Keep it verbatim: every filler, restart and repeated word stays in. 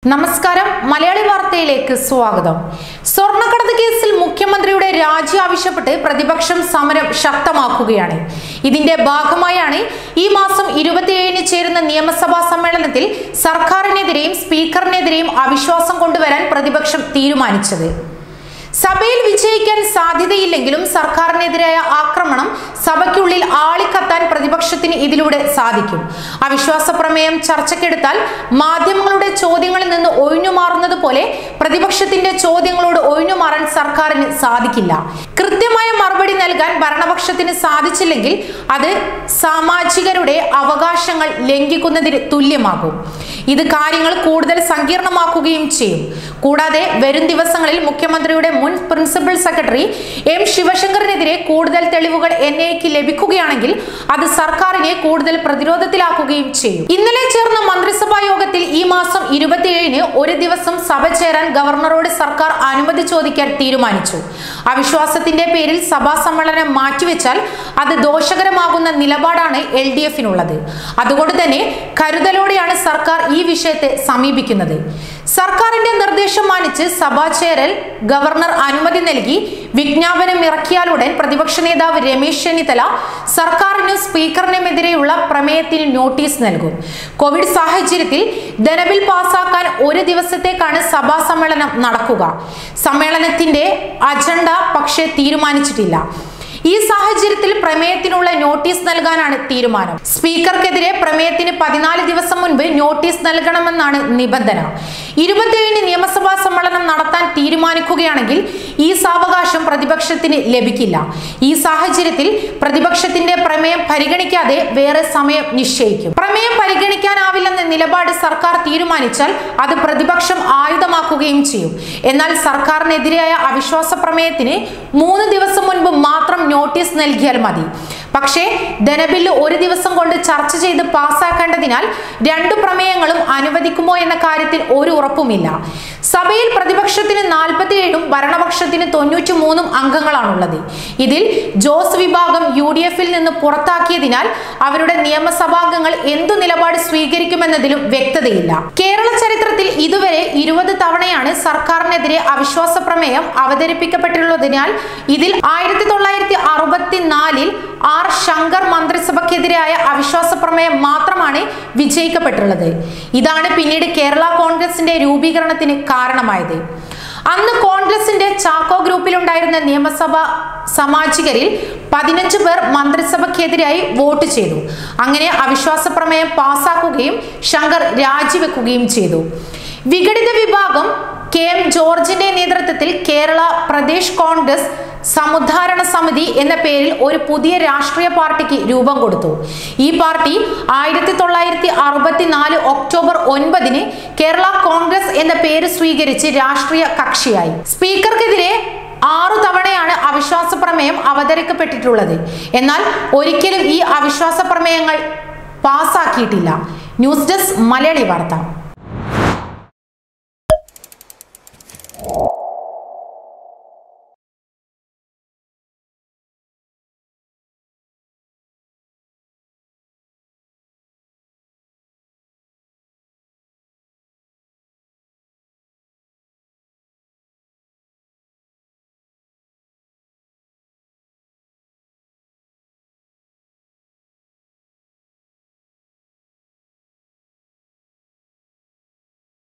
നമസ്കാരം മലയാളി വാർത്തയിലേക്ക് സ്വാഗതം. സ്വർണ്ണക്കടത്ത് കേസിൽ മുഖ്യമന്ത്രിയുടെ രാജി ആവശ്യപ്പെട്ട് പ്രതിപക്ഷം സമരം ശക്തമാക്കുകയാണ്. ഇതിന്റെ ഭാഗമായാണ് ഈ മാസം ഇരുപത്തിയേഴിന് ചേരുന്ന നിയമസഭാ സമ്മേളനത്തിൽ സർക്കാരിനെതിരെയും സ്പീക്കറിനെതിരെയും അവിശ്വാസം കൊണ്ടുവരാൻ പ്രതിപക്ഷം തീരുമാനിച്ചത്. സഭയിൽ വിജയിക്കാൻ സാധ്യതയില്ലെങ്കിലും സർക്കാരിനെതിരായ ആക്രമണം സഭയ്ക്കുള്ളിൽ ആളിക്കത്താൻ പ്രതിപക്ഷത്തിന് ഇതിലൂടെ സാധിക്കും. അവിശ്വാസ പ്രമേയം ചർച്ചയ്ക്കെടുത്താൽ മാധ്യമങ്ങളുടെ ചോദ്യങ്ങളിൽ നിന്ന് ഒഴിഞ്ഞുമാറുന്നത് പോലെ പ്രതിപക്ഷത്തിന്റെ ചോദ്യങ്ങളോട് ഒഴിഞ്ഞുമാറാൻ സർക്കാരിന് സാധിക്കില്ല. കൃത്യമായ മറുപടി നൽകാൻ ഭരണപക്ഷത്തിന് സാധിച്ചില്ലെങ്കിൽ അത് സാമാജികരുടെ അവകാശങ്ങൾ ലംഘിക്കുന്നതിന് തുല്യമാകും. ഇത് കാര്യങ്ങൾ കൂടുതൽ സങ്കീർണമാക്കുകയും ചെയ്യും. കൂടാതെ വരും ദിവസങ്ങളിൽ മുഖ്യമന്ത്രിയുടെ മുൻ പ്രിൻസിപ്പൽ സെക്രട്ടറി എം ശിവശങ്കറിനെതിരെ കൂടുതൽ തെളിവുകൾ എൻ ഐക്ക് ലഭിക്കുകയാണെങ്കിൽ അത് സർക്കാരിനെ കൂടുതൽ പ്രതിരോധത്തിലാക്കുകയും ചെയ്യും. ഇന്നലെ ചേർന്ന മന്ത്രിസഭാ യോഗത്തിൽ ഈ മാസം ഇരുപത്തിയേഴിന് ഒരു ദിവസം സഭ ചേരാൻ ഗവർണറോട് സർക്കാർ അനുമതി ചോദിക്കാൻ തീരുമാനിച്ചു. അവിശ്വാസത്തിന്റെ പേരിൽ സഭാ സമ്മേളനം മാറ്റിവെച്ചാൽ അത് ദോഷകരമാകുന്ന നിലപാടാണ് എൽ ഡി എഫിനുള്ളത്. അതുകൊണ്ട് തന്നെ കരുതലോടെയാണ് സർക്കാർ ഈ വിഷയത്തെ സമീപിക്കുന്നത്. സർക്കാരിന്റെ നിർദ്ദേശം മാനിച്ച് സഭാ ചേരൽ ഗവർണർ അനുമതി നൽകി വിജ്ഞാപനം ഇറക്കിയാലുടൻ പ്രതിപക്ഷ നേതാവ് രമേശ് ചെന്നിത്തല സർക്കാരിനും സ്പീക്കറിനുമെതിരെയുള്ള പ്രമേയത്തിന് നോട്ടീസ് നൽകും. കോവിഡ് സാഹചര്യത്തിൽ ധനബിൽ പാസാക്കാൻ ഒരു ദിവസത്തേക്കാണ് സഭാ സമ്മേളനം നടക്കുക. സമ്മേളനത്തിന്റെ അജണ്ട പക്ഷേ തീരുമാനിച്ചിട്ടില്ല. ഈ സാഹചര്യത്തിൽ പ്രമേയത്തിനുള്ള നോട്ടീസ് നൽകാനാണ് തീരുമാനം. സ്പീക്കർക്കെതിരെ പ്രമേയത്തിന് പതിനാല് ദിവസം മുൻപ് നോട്ടീസ് നൽകണമെന്നാണ് നിബന്ധന. ഇരുപത്തിയേഴിന് നിയമസഭാ സമ്മേളനം നടത്താൻ തീരുമാനിക്കുകയാണെങ്കിൽ ഈ സാവകാശം പ്രതിപക്ഷത്തിന് ലഭിക്കില്ല. ഈ സാഹചര്യത്തിൽ പ്രതിപക്ഷത്തിന്റെ പ്രമേയം പരിഗണിക്കാതെ വേറെ സമയം നിശ്ചയിക്കും. പ്രമേയം പരിഗണിക്കാനാവില്ലെന്ന നിലപാട് സർക്കാർ തീരുമാനിച്ചാൽ അത് പ്രതിപക്ഷം ആയുധമാക്കുകയും ചെയ്യും. എന്നാൽ സർക്കാരിനെതിരായ അവിശ്വാസ പ്രമേയത്തിന് മൂന്ന് ദിവസം മുൻപ് മാത്രം നോട്ടീസ് നൽകിയാൽ മതി. പക്ഷേ ധനബില്ല് ഒരു ദിവസം കൊണ്ട് ചർച്ച ചെയ്ത് പാസ്സാക്കേണ്ടതിനാൽ രണ്ടു പ്രമേയങ്ങളും അനുവദിക്കുമോ എന്ന കാര്യത്തിൽ ഒരു ഉറപ്പുമില്ല. സഭയിൽ പ്രതിപക്ഷത്തിന് നാൽപ്പത്തിയേഴും ഭരണപക്ഷത്തിന് തൊണ്ണൂറ്റി മൂന്നും അംഗങ്ങളാണുള്ളത്. ഇതിൽ ജോസ് വിഭാഗം യു ഡി എഫിൽ നിന്ന് പുറത്താക്കിയതിനാൽ അവരുടെ നിയമസഭാംഗങ്ങൾ എന്തു നിലപാട് സ്വീകരിക്കുമെന്നതിലും വ്യക്തതയില്ല. കേരള ചരിത്രത്തിൽ ഇതുവരെ ഇരുപത് തവണയാണ് സർക്കാരിനെതിരെ അവിശ്വാസ പ്രമേയം അവതരിപ്പിക്കപ്പെട്ടിട്ടുള്ളതിനാൽ ഇതിൽ ആയിരത്തി തൊള്ളായിരത്തി അറുപത്തിനാലിൽ ആർ ശങ്കർ മന്ത്രിസഭയ്ക്കെതിരായ അവിശ്വാസ പ്രമേയം മാത്രമാണ് വിജയിക്കപ്പെട്ടുള്ളത്. ഇതാണ് പിന്നീട് കേരള കോൺഗ്രസിന്റെ രൂപീകരണത്തിന് കാരണമായത്. അന്ന് കോൺഗ്രസിന്റെ ചാക്കോ ഗ്രൂപ്പിലുണ്ടായിരുന്ന നിയമസഭാ സാമാജികരിൽ പതിനഞ്ച് പേർ മന്ത്രിസഭയ്ക്കെതിരായി വോട്ട് ചെയ്തു. അങ്ങനെ അവിശ്വാസ പ്രമേയം പാസാക്കുകയും ശങ്കർ രാജിവെക്കുകയും ചെയ്തു. വിഘടിത വിഭാഗം കെ എം ജോർജിന്റെ നേതൃത്വത്തിൽ കേരള പ്രദേശ് കോൺഗ്രസ് സമുദ്ധാരണ സമിതി എന്ന പേരിൽ ഒരു പുതിയ രാഷ്ട്രീയ പാർട്ടിക്ക് രൂപം കൊടുത്തു. ഈ പാർട്ടി ആയിരത്തി തൊള്ളായിരത്തി അറുപത്തിനാല് ഒക്ടോബർ ഒൻപതിന് കേരള കോൺഗ്രസ് എന്ന പേര് സ്വീകരിച്ച് രാഷ്ട്രീയ കക്ഷിയായി. സ്പീക്കർക്കെതിരെ ആറു തവണയാണ് അവിശ്വാസ പ്രമേയം അവതരിക്കപ്പെട്ടിട്ടുള്ളത്. എന്നാൽ ഒരിക്കലും ഈ അവിശ്വാസ പ്രമേയങ്ങൾ പാസാക്കിയിട്ടില്ല. ന്യൂസ് ഡെസ്ക് മലയാളി വാർത്ത.